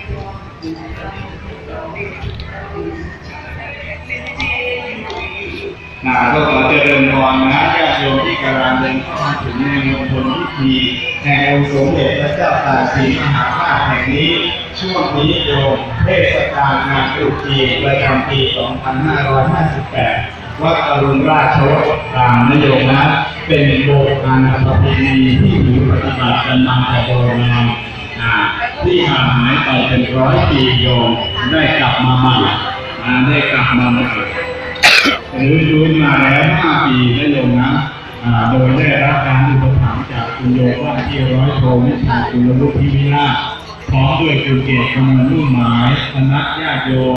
ก็ขอเจริญพรนะญาติโยมที่กำลังเดินเข้ามาถึงในมณฑลพิธีแห่งองค์สมเด็จพระเจ้าตากสินมหาราชแห่งนี้ช่วงนี้โยมเทศกาลงานตรุษจีนประจำปี 2558 วัดอรุณราชวรารามนโยมนะเป็นโบราณประเพณีที่มีปฏิบัติกันมาแต่โบราณที่ห่างหายไปเป็น100 ปีโยมได้กลับมาใหม่หรือดูมาแล้ว5 ปีนะโยมนะโดยได้รับการอุปถัมภ์จากคุณโยมว่าที่ร้อยโทวิชาคุณลุพิวิลาภพร้อมด้วยคุณเกศกมลรุ่นหมายคณะญาติโยม